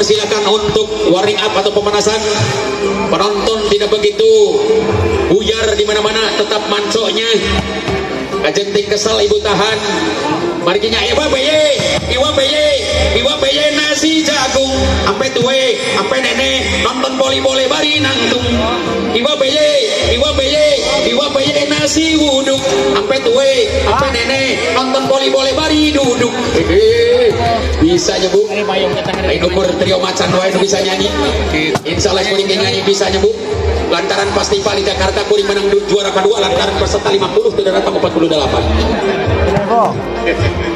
Silakan untuk warming up atau pemanasan. Penonton tidak begitu buyar di mana-mana, tetap mancoknya. Kajenting kesal ibu tahan. Mari kita iwa beye nasi jagung. Ampe tuwe, ampe nenek nonton poli boleh bari nangtung. Iwa beye nasi wuduk. Ampe tuwe, ampe nenek nonton poli boleh bari duduk. Bisanya bu. Ayo umur trio macan wae bisa nyanyi. Insyaallah kuring nyanyi bisanya bu. Lantaran festival di Jakarta kuring menang juara kedua lantaran peserta 50 sudah datang 48.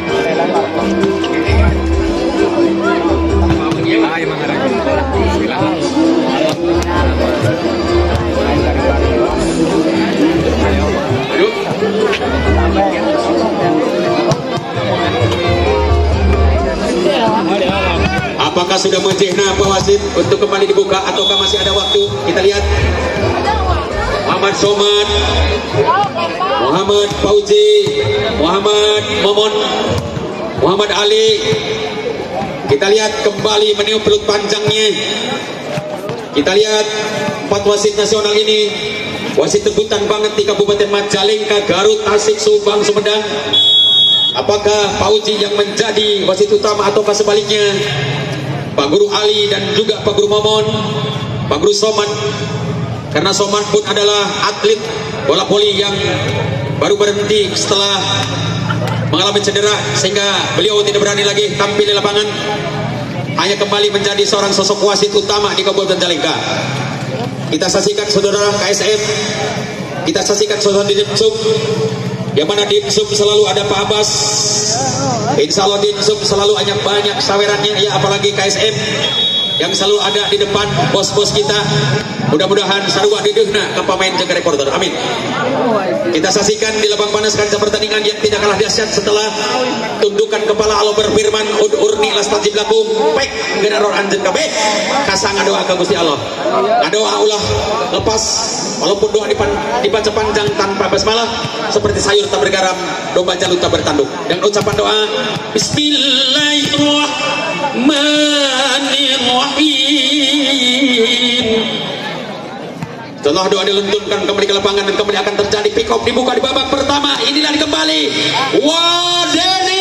Apakah sudah menjehna Pak Wasit untuk kembali dibuka ataukah masih ada waktu? Kita lihat. Muhammad Somad, Muhammad Fauzi, Muhammad Momon, Muhammad Ali. Kita lihat kembali meniup pelut panjangnya. Kita lihat 4 wasit nasional ini. Wasit rebutan banget di Kabupaten Majalengka, Garut, Tasik, Subang, Sumedang. Apakah Fauzi yang menjadi wasit utama ataukah sebaliknya? Pak Guru Ali dan juga Pak Guru Momon, Pak Guru Somad. Karena Somad pun adalah atlet bola voli yang baru berhenti setelah mengalami cedera sehingga beliau tidak berani lagi tampil di lapangan. Hanya kembali menjadi seorang sosok wasit utama di Kabupaten Majalengka. Kita saksikan saudara KSM, kita saksikan saudara Dimsum, yang mana Dimsum selalu ada Pak Abbas. Insya Allah Dimsum selalu banyak sawerannya, ya apalagi KSM yang selalu ada di depan bos-bos kita. Mudah-mudahan sarua didehna ke pemain jaga reporter. Amin. Kita saksikan di lapang panas kancah pertandingan yang tidak kalah dahsyat setelah tundukan kepala Allah berfirman urni lastajib lakum pek generor anjeun kabeh kasang doa ka Gusti Allah. Ngadoa ulah lepas walaupun doa dibaca panjang tanpa basmalah seperti sayur tak bergaram, domba jalut tak bertanduk. Dan ucapan doa Bismillahirrahmanirrahim. Setelah doa dilenturkan kembali ke lapangan dan kembali akan terjadi pick up dibuka di babak pertama. Inilah kembali Wadeni.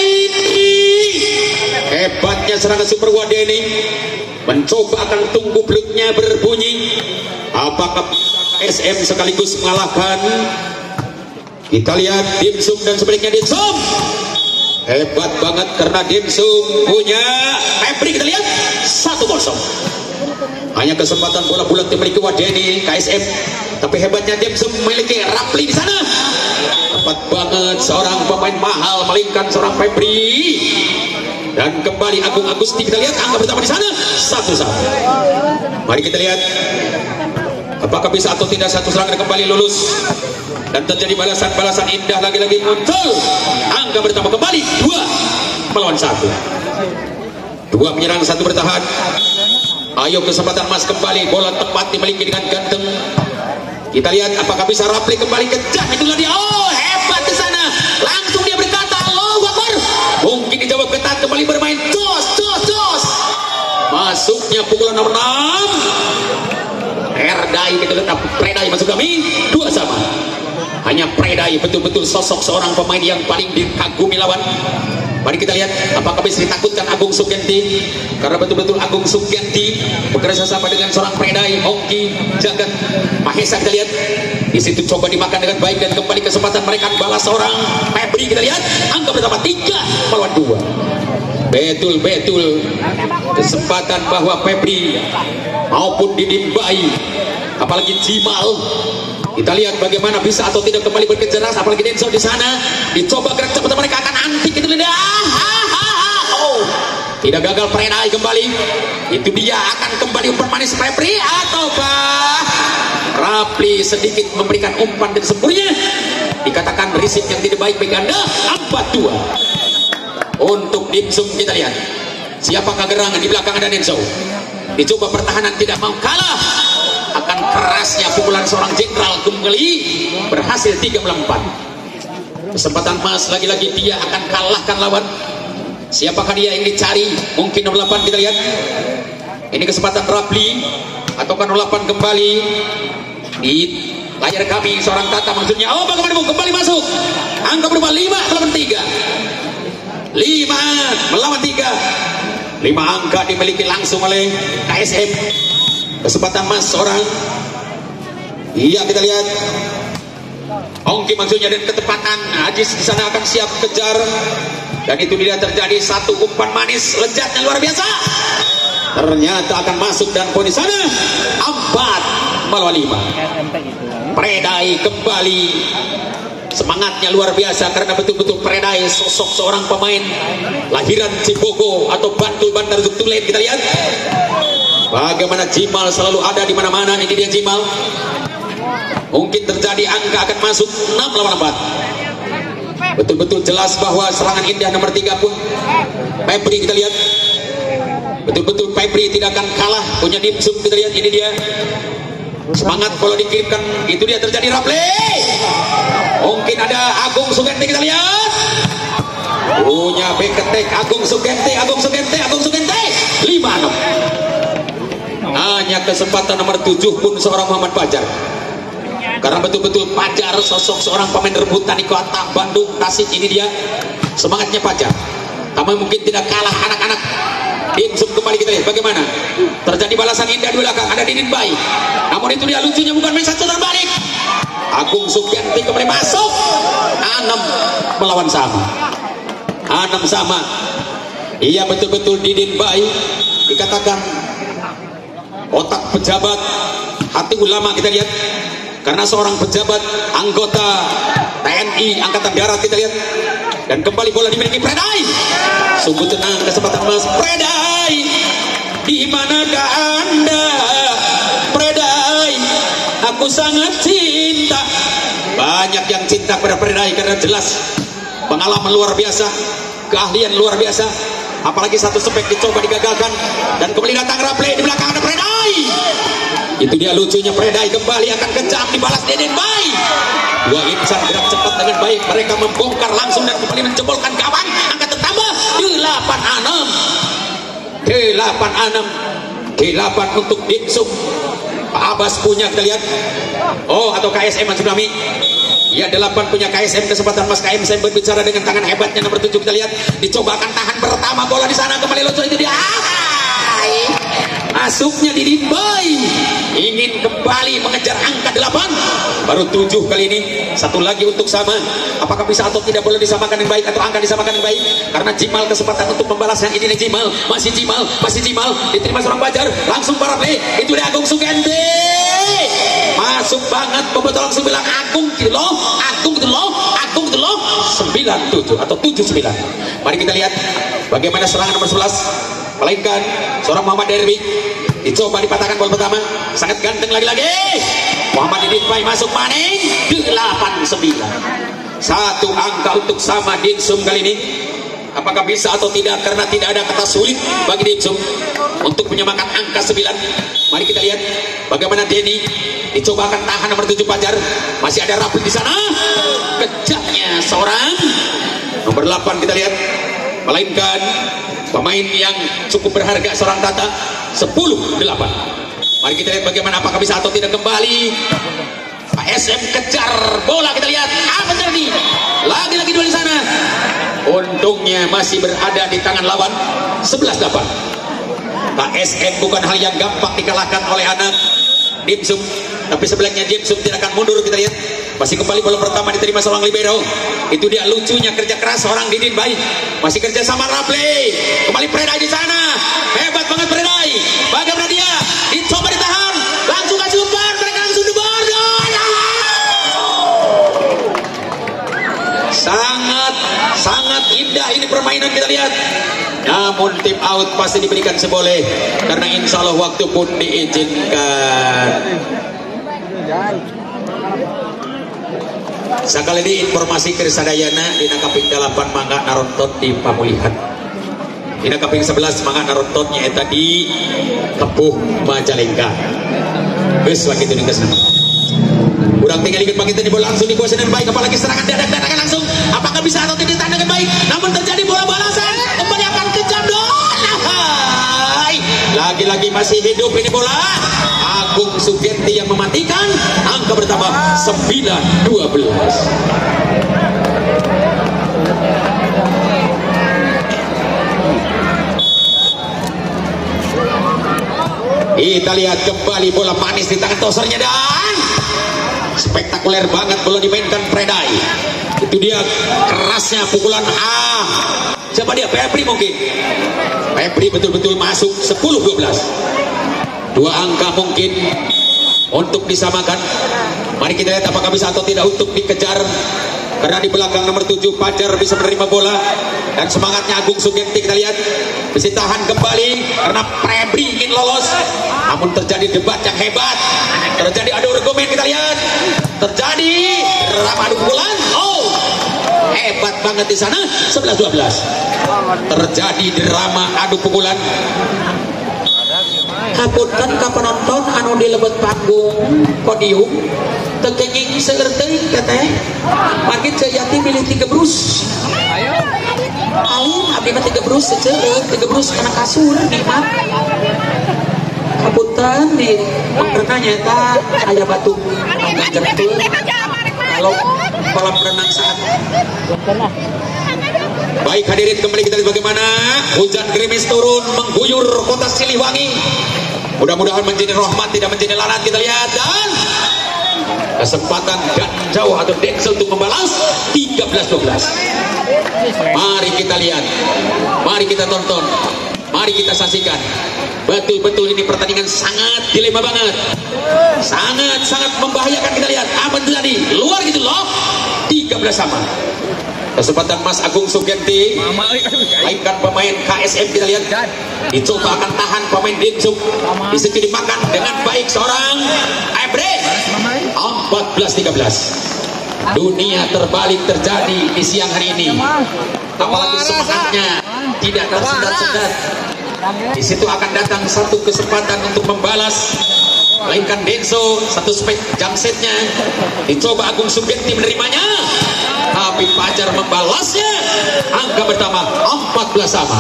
Hebatnya serangan Super Wadeni. Mencoba akan tunggu pelutnya berbunyi. Apakah SM sekaligus mengalahkan? Kita lihat Dimsum dan sebaliknya Dimsum. Hebat banget karena Dimsum punya Febri. Kita lihat 1-0. Hanya kesempatan bola bulat dimiliki Wadeni KSM, tapi hebatnya Dimsum memiliki Rapli di sana. Tepat banget seorang pemain mahal melingkan seorang Febri. Dan kembali Agung Agusti, kita lihat angka pertama di sana 1-1. Mari kita lihat apakah bisa atau tidak satu serangan kembali lulus dan terjadi balasan-balasan indah lagi-lagi muncul. Angka pertama kembali 2-1. 2 menyerang 1 bertahan. Ayo kesempatan Mas kembali, bola tepat dimiliki dengan ganteng. Kita lihat apakah bisa Rapli kembali kejar. Itulah dia. Oh, hebat di sana. Langsung dia berkata, Allahu Akbar. Mungkin dijawab ketat, kembali bermain. Jos. Masuknya pukulan nomor 6. Erdai kita lihat Predai masuk kami 2-2. Hanya Predai betul-betul sosok seorang pemain yang paling dikagumi lawan. Mari kita lihat apakah bisa ditakutkan Agung Sugianti, karena betul-betul Agung Sugianti bekerja sama dengan seorang Predai, Ongki, Jagat, Mahesa. Kita lihat di situ coba dimakan dengan baik dan kembali kesempatan mereka balas seorang Febri. Kita lihat angka pertama 3-2. Betul-betul kesempatan bahwa Febri maupun Didimbai apalagi Jimal. Kita lihat bagaimana bisa atau tidak kembali berkejaran, apalagi Denso di sana dicoba gerak cepat mereka akan antik. Itu dia. Oh, tidak gagal Predai kembali. Itu dia akan kembali umpan manis Febri ataukah Rapli sedikit memberikan umpan dan sempurnya. Dikatakan risik yang tidak baik bagi Anda. 4-2 untuk Dimsum. Kita lihat siapakah gerangan di belakang ada Denso. Dicoba pertahanan tidak mau kalah. Akan kerasnya pukulan seorang Jenderal kembali berhasil 3 melawan 4. Kesempatan Mas lagi-lagi dia akan kalahkan lawan. Siapakah dia yang dicari? Mungkin nomor 8. Kita lihat Ini kesempatan Rapli ataukah 08 kembali di layar kami seorang Tata maksudnya. Oh, bagaimana Bu? Kembali masuk. Angka berubah 5 melawan 3. 5 melawan 3. 5 angka dimiliki langsung oleh KSM. Kesempatan Mas seorang. Iya, kita lihat. Ongki maksudnya dan ketepatan. Ajis di sana akan siap kejar. Dan itu dia terjadi satu umpan manis lezatnya luar biasa. Ternyata akan masuk dan poin di sana 4 melawan 5. Predai kembali. Semangatnya luar biasa karena betul-betul Predai sosok seorang pemain lahiran Cibogo atau Bantul Bandar Zultulen. Kita lihat bagaimana Jimal selalu ada di mana-mana. Ini dia Jimal. Mungkin terjadi angka akan masuk 6 melawan 4. Betul-betul jelas bahwa serangan indah nomor 3 pun Febri, kita lihat betul-betul Febri tidak akan kalah, punya dimsum. Kita lihat ini dia semangat kalau dikirimkan. Itu dia terjadi Rapli. Mungkin ada Agung Sugente, kita lihat punya Beketek Agung Sugente 5-6. Hanya kesempatan nomor 7 pun seorang Muhammad Fajar. Karena betul-betul Fajar sosok seorang pemain rebutan di kota Bandung, Tasik. Ini dia semangatnya Fajar. Tapi mungkin tidak kalah anak-anak. Dimsum kembali, kita lihat bagaimana terjadi balasan indah di belakang. Ada Didin Bayi. Namun itu dia lucunya bukan main satu terbalik. Agung Sugianti kembali masuk. 6 melawan sama. 6 sama. Iya, betul-betul Didin Bayi dikatakan otak pejabat, hati ulama. Kita lihat karena seorang pejabat anggota TNI Angkatan Darat. Kita lihat dan kembali bola dimiliki Predai. Sungguh tenang kesempatan Mas Predai. Di manakah Anda Predai? Aku sangat cinta. Banyak yang cinta pada Predai karena jelas pengalaman luar biasa, keahlian luar biasa. Apalagi satu spek dicoba digagalkan dan kembali datang Rapli. Di belakang ada Predai. Itu dia lucunya Predai kembali akan kejam, dibalas Deden Bayi. Dua insan gerak cepat dengan baik. Mereka membongkar langsung dan kembali menjebolkan gawang. Angka tertambah 8-6 untuk Dimsum. Pak Abbas punya, kita lihat. Oh, atau KSM Mas Tsunami. Ya, 8 punya KSM. Kesempatan Mas KSM berbicara dengan tangan hebatnya nomor 7. Kita lihat dicoba akan tahan pertama bola di sana, kembali lucu. Itu dia. Masuknya Didin Bayi ingin kembali mengejar angka 8. Baru 7 kali ini. Satu lagi untuk sama. Apakah bisa atau tidak boleh disamakan yang baik atau angka disamakan yang baik? Karena Jimal kesempatan untuk membalas yang ini. Jimal masih Jimal diterima seorang Fajar langsung para play. Itu dia Agung Sugente. Masuk banget pembetul langsung bilang Agung gitu loh 97 atau 79. Mari kita lihat bagaimana serangan nomor 11. Melainkan seorang Muhammad Derwi dicoba dipatahkan bola pertama, sangat ganteng lagi-lagi. Muhammad Didin Bayi masuk maning 89. Satu angka untuk sama Dimsum kali ini. Apakah bisa atau tidak? Karena tidak ada kata sulit bagi Dimsum untuk menyamakan angka 9. Mari kita lihat bagaimana Denny dicoba akan tahan nomor 7 Fajar. Masih ada Rapli di sana. Kejamnya seorang nomor 8 kita lihat. Melainkan pemain yang cukup berharga seorang Tata 10-8. Mari kita lihat bagaimana apakah bisa atau tidak kembali. KSM kejar bola, kita lihat apa terjadi. Lagi-lagi dua di sana. Untungnya masih berada di tangan lawan 11-8. KSM bukan hal yang gampang dikalahkan oleh anak Dimsum, tapi sebenarnya Dimsum tidak akan mundur. Kita lihat masih kembali bola pertama diterima seorang libero. Itu dia lucunya kerja keras seorang Didin Bayi. Masih kerja sama Rapli. Kembali Predai di sana. Hebat banget Predai. Bagaimana dia? Dicoba ditahan. Langsung kasih umpan. Mereka langsung dibor. Sangat indah ini permainan, kita lihat. Namun tim out pasti diberikan seboleh karena insya Allah waktu pun diizinkan. Sekali ini informasi Krisadayana dina kaping 8 mangga naronton di Pamulihan. Dina kaping 11 mangga narontonnya eta di Tepuh Majalengka. Geus lagi itu geus nama. Urang tinggal ikut begitu di bola langsung dikuasai dengan baik, apalagi serangan dadak-dadakan langsung. Apakah bisa atau tidak ditahan dengan baik? Namun terjadi bola balasan kembali akan kejam dong. Lagi-lagi terjadi, masih hidup ini bola. Agung Sugenti yang mematikan. Angka bertambah 9-12. Kita lihat kembali bola manis di tangan tosernya dan spektakuler banget bola dimainkan Predai. Itu dia kerasnya pukulan Siapa dia? Febri mungkin. Febri betul-betul masuk 10-12. 2 angka mungkin untuk disamakan. Mari kita lihat apakah bisa atau tidak untuk dikejar. Karena di belakang nomor 7 Fajar bisa menerima bola. Dan semangatnya Agung Sugenti kita lihat bisa tahan kembali karena Febri ingin lolos. Namun terjadi debat yang hebat. Terjadi adu argumen kita lihat. Terjadi drama adu pukulan. Hebat banget di sana. 11-12. Terjadi drama adu pukulan. Kapunten ka penonton anu di lebet panggung podium tekenging seerteuing teteh margit Jayati pilih 3 brus alim abdi mah 3 brus seueur 3 brus kana kasur nikmat kapunten di pangkerna nyaeta aya batu ngajengkeun kalau kolam renang saat. Baik hadirin, kembali kita lihat bagaimana hujan gerimis turun mengguyur kota Siliwangi. Mudah-mudahan menjadi rahmat tidak menjadi laknat. Kita lihat dan kesempatan dan jauh atau Denzel untuk membalas 13-12. Mari kita lihat, mari kita tonton, mari kita saksikan. Betul-betul ini pertandingan sangat dilema banget, sangat membahayakan. Kita lihat apa terjadi luar gitu loh. 13 sama. Kesempatan Mas Agung Sugenti mainkan pemain KSM. Kita lihat dicoba akan tahan pemain Dinsum. Di situ dimakan dengan baik seorang Ebre. 14-13. Dunia terbalik terjadi di siang hari ini. Apalagi semangatnya tidak tersendat-sendat. Di situ akan datang satu kesempatan untuk membalas. Melainkan Denso satu jam setnya dicoba Agung Sugenti menerimanya, tapi Fajar membalasnya. Angka bertambah 14 sama.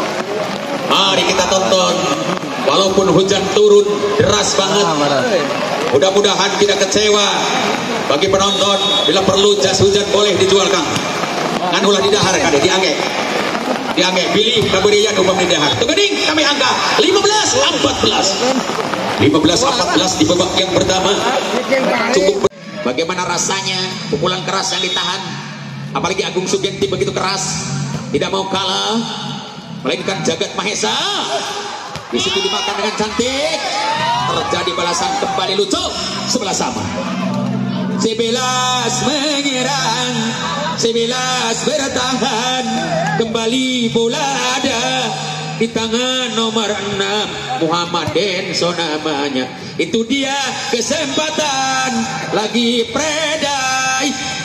Mari kita tonton. Walaupun hujan turun deras banget, mudah-mudahan tidak kecewa bagi penonton. Bila perlu jas hujan boleh dijual Kang. Ngan ulah didahar kade diangge pilih kaburian umum didahar. Tugeding kami angka 15-14. 15-14 di babak yang pertama. Cukup. Bagaimana rasanya pukulan keras yang ditahan, apalagi Agung Sugenti begitu keras, tidak mau kalah, melainkan Jagat Mahesa. Di situ dimakan dengan cantik. Terjadi balasan kembali lucu. 11 sama. 11 menyerang, 11 bertahan. Kembali bola ada di tangan nomor 6 Muhammad Denso namanya. Itu dia kesempatan lagi Predai.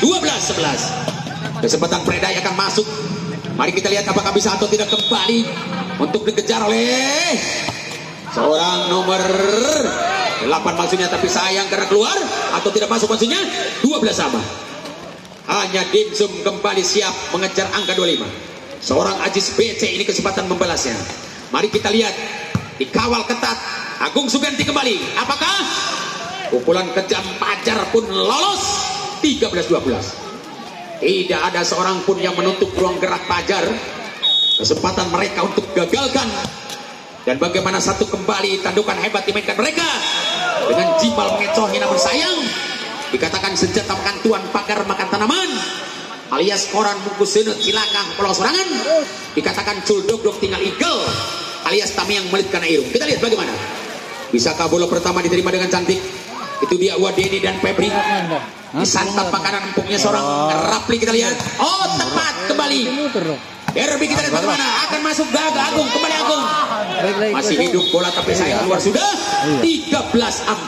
12-11. Kesempatan Predai akan masuk. Mari kita lihat apakah bisa atau tidak kembali untuk dikejar oleh seorang nomor 8 maksudnya, tapi sayang karena keluar atau tidak masuk maksudnya. 12 sama. Hanya Dimsum kembali siap mengejar angka 25. Seorang Ajis BC ini kesempatan membalasnya. Mari kita lihat. Dikawal ketat. Agung Sugenti kembali. Apakah pukulan kejam Fajar pun lolos? 13-12. Tidak ada seorang pun yang menutup ruang gerak Fajar. Kesempatan mereka untuk gagalkan. Dan bagaimana satu kembali tandukan hebat dimainkan mereka. Dengan jimal mengecohi namun sayang. Dikatakan senjata makan tuan pagar makan tanaman. Alias koran bungkus senut cilakang pulau sorangan. Dikatakan culdok tinggal igel. Alias tami yang melit karena irung. Kita lihat bagaimana. Bisakah bola pertama diterima dengan cantik. Itu dia Wadeni dan Febri. Disantap makanan empuknya seorang Rapli. Kita lihat. Oh tepat kembali. Derby kita lihat bagaimana. Akan masuk Gaga Agung. Kembali Agung. Masih hidup bola tapi saya keluar sudah. 13-14.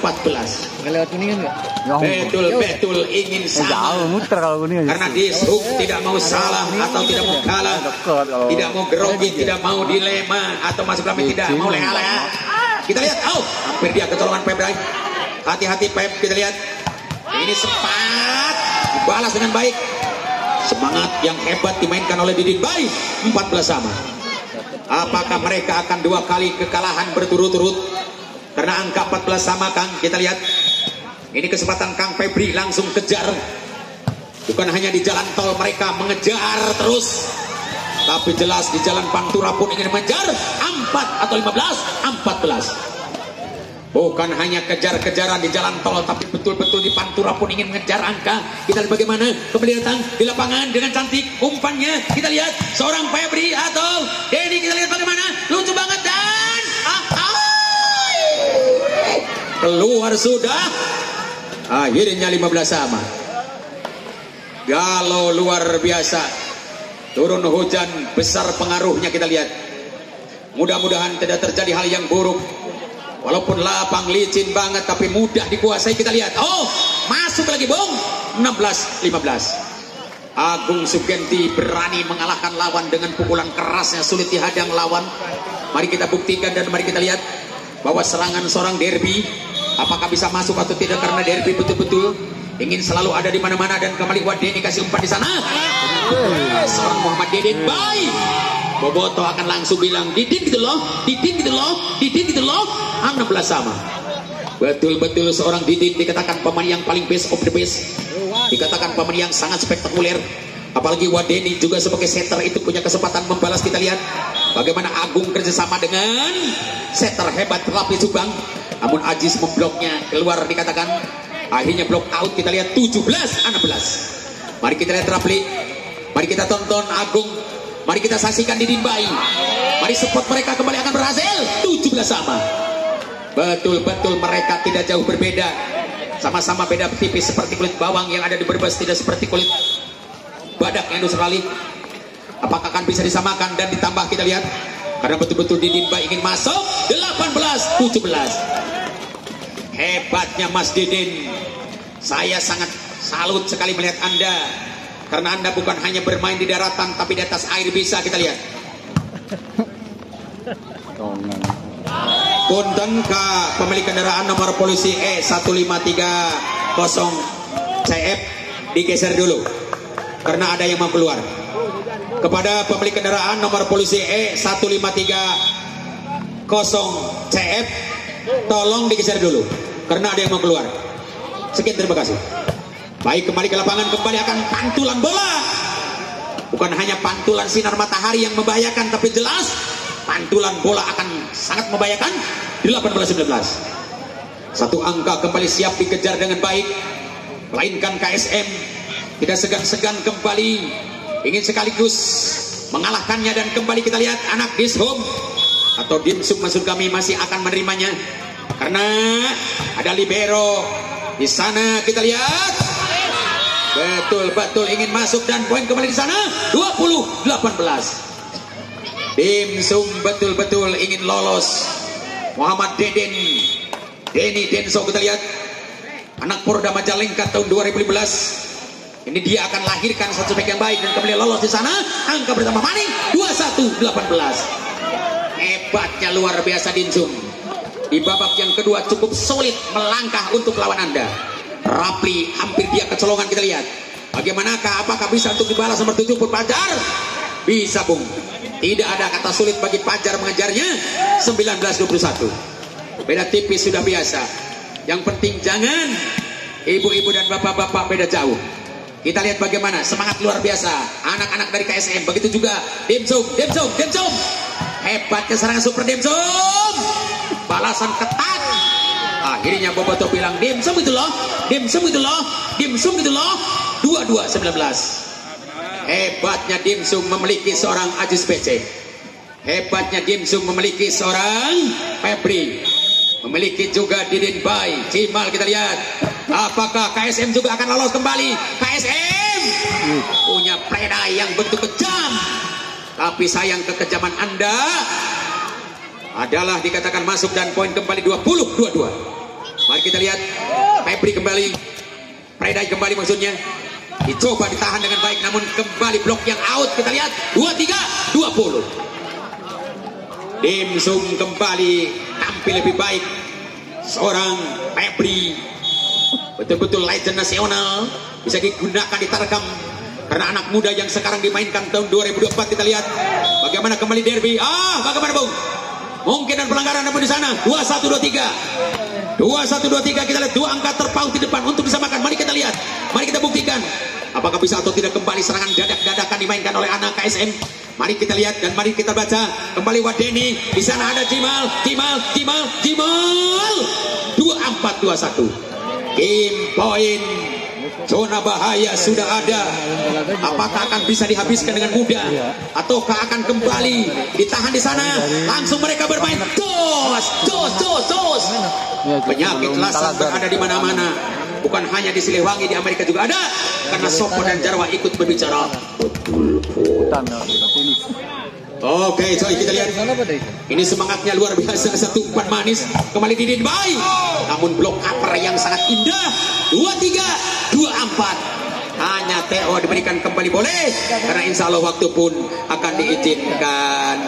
Betul ingin sama. Karena Dishub tidak mau salah atau tidak mau kalah. Tidak mau grogi, tidak mau dilema atau masuk dalam tidak mau lengah-lengah. Kita lihat. Oh hampir dia kecolongan Febri. Hati-hati Pep. Kita lihat. Ini sempat dibalas dengan baik. Semangat yang hebat dimainkan oleh Didin Bayi. 14 sama. Apakah mereka akan 2 kali kekalahan berturut-turut? Karena angka 14 sama Kang. Kita lihat. Ini kesempatan Kang Febri langsung kejar. Bukan hanya di jalan tol mereka mengejar terus, tapi jelas di jalan Pantura pun ingin mengejar 4 atau 15, 14. Bukan hanya kejar-kejaran di jalan tol, tapi betul-betul di Pantura pun ingin mengejar angka. Kita lihat bagaimana kembali datang di lapangan dengan cantik umpannya. Kita lihat seorang Febri atau Denny. Kita lihat bagaimana lucu banget dan keluar sudah. Akhirnya 15 sama. Galau luar biasa. Turun hujan besar pengaruhnya kita lihat. Mudah-mudahan tidak terjadi hal yang buruk. Walaupun lapang licin banget tapi mudah dikuasai. Kita lihat. Oh, masuk lagi Bung. 16-15. Agung Sugenti berani mengalahkan lawan dengan pukulan kerasnya, sulit dihadang lawan. Mari kita buktikan dan mari kita lihat bahwa serangan seorang Derby apakah bisa masuk atau tidak, karena Derby betul-betul ingin selalu ada di mana-mana. Dan kembali Wadeni kasih umpan di sana. Seorang Muhammad Deden baik. Boboto akan langsung bilang Didin gitu loh, Didin gitu loh, Didin gitu loh. 16 sama. Betul-betul seorang Didin dikatakan pemain yang paling best of the best. Dikatakan pemain yang sangat spektakuler. Apalagi Wadeni juga sebagai setter itu punya kesempatan membalas. Kita lihat bagaimana Agung kerjasama dengan setter hebat Rapi Subang. Namun Ajis membloknya keluar, dikatakan akhirnya blok out. Kita lihat 17-16. Mari kita lihat Rapli. Mari kita tonton Agung. Mari kita saksikan Didin Bayi. Mari support mereka kembali akan berhasil. 17 sama. Betul-betul mereka tidak jauh berbeda. Sama-sama beda tipis seperti kulit bawang yang ada di Brebes, tidak seperti kulit badak yang di Australia. Apakah akan bisa disamakan dan ditambah? Kita lihat. Karena betul-betul Didin Bayi ingin masuk. 18-17. Hebatnya Mas Didin. Saya sangat salut sekali melihat Anda. Karena Anda bukan hanya bermain di daratan, tapi di atas air bisa. Kita lihat. Punten ke pemilik kendaraan nomor polisi E1530 CF digeser dulu. Karena ada yang mau keluar. Kepada pemilik kendaraan nomor polisi E1530 CF, tolong digeser dulu. Karena ada yang mau keluar. Sekian, terima kasih. Baik, kembali ke lapangan, kembali akan pantulan bola. Bukan hanya pantulan sinar matahari yang membahayakan, tapi jelas pantulan bola akan sangat membahayakan. 18-19. Satu angka kembali siap dikejar dengan baik. Melainkan KSM tidak segan-segan kembali ingin sekaligus mengalahkannya. Dan kembali kita lihat anak Dishum atau Dimsum maksud kami masih akan menerimanya. Karena ada libero di sana. Kita lihat. Betul-betul ingin masuk dan poin kembali di sana. 20-18. Dimsum betul-betul ingin lolos. Muhammad Deden, Denny Denso, kita lihat anak Porda Majalengka tahun 2015. Ini dia akan lahirkan satu back yang baik dan kembali lolos di sana. Angka bertambah maning 21-18. Hebatnya luar biasa Dimsum. Di babak yang kedua cukup sulit melangkah untuk lawan Anda. Rapli hampir dia kecolongan. Kita lihat bagaimanakah, apakah bisa untuk dibalas nomor 7 pun Pajar? Bisa Bung. Tidak ada kata sulit bagi Pajar mengejarnya. 19-21. Beda tipis sudah biasa. Yang penting jangan ibu-ibu dan bapak-bapak beda jauh. Kita lihat bagaimana semangat luar biasa anak-anak dari KSM. Begitu juga Dimsum, Dimsum, Dimsum. Hebatnya serangan super Dimsum. Balasan ketat. Akhirnya Boboto bilang Dimsum itu loh, Dimsum itu loh, Dimsum itu loh. 22-19. Hebatnya Dimsum memiliki seorang Ajis PC. Hebatnya Dimsum memiliki seorang Febri. Memiliki juga Didin Bay. Cimal, kita lihat. Apakah KSM juga akan lolos kembali? KSM punya predai yang bentuk kejam. Tapi sayang kekejaman Anda adalah dikatakan masuk dan poin kembali 20-22. Mari kita lihat. Febri kembali. Predai kembali maksudnya. Dicoba ditahan dengan baik namun kembali blok yang out. Kita lihat 23-20. Dimsum kembali tampil lebih baik. Seorang Febri betul-betul legend nasional, bisa digunakan di Tarkam. Karena anak muda yang sekarang dimainkan tahun 2024 kita lihat bagaimana kembali derby. Bagaimana Bung? Mungkin ada pelanggaran apa di sana? 21-23. 21-23 kita lihat dua angka terpaut di depan untuk disamakan. Mari kita lihat. Mari kita buktikan. Apakah bisa atau tidak kembali serangan dadak-dadakan dimainkan oleh anak KSM. Mari kita lihat dan mari kita baca. Kembali Wadeni. Di sana ada Jimal. 24-21. Game point. Zona bahaya sudah ada. Apakah akan bisa dihabiskan dengan mudah ataukah akan kembali ditahan di sana? Langsung mereka bermain. Dos. Penyakit lasak berada di mana-mana. Bukan hanya di Siliwangi, di Amerika juga ada. Karena Sopo dan Jarwa ikut berbicara. Oke, coy, kita lihat. Ini semangatnya luar biasa. Satu umpan manis kembali Didin baik. Namun blok upper yang sangat indah. 23-24. Hanya Theo diberikan kembali boleh. Karena insya Allah waktu pun akan diizinkan.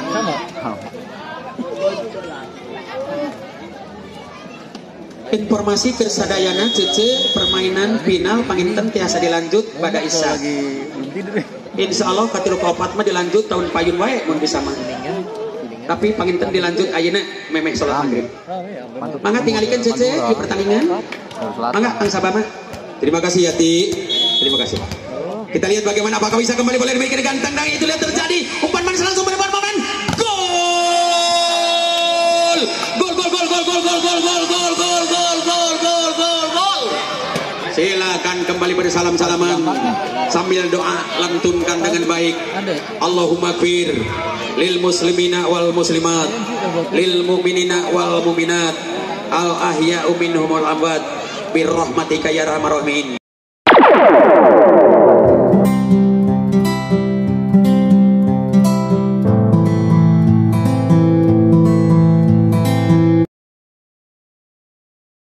Informasi kersadayana cece permainan final panginten tiasa dilanjut pada Isa. Insya Allah katilu kaopat mah dilanjut tahun payun wae mun bisa mah. Tapi panginten dilanjut ayeuna memeh salat maghrib. Mangga tinggalikeun cece di pertandingan. Mangga Kang Sabama. Terima kasih Yati. Terima kasih. Kita lihat bagaimana apakah bisa kembali boleh demikian ganteng dan itu lihat terjadi. Umpan manis langsung berdepan momen. Gol! Silakan kembali bersalam-salaman sambil doa lantunkan dengan baik. Allahumma gfir lil muslimina wal muslimat lil mu'minina wal mu'minat al ahya'u minhum wal amwat bir rahmatika ya arhamar rahimin.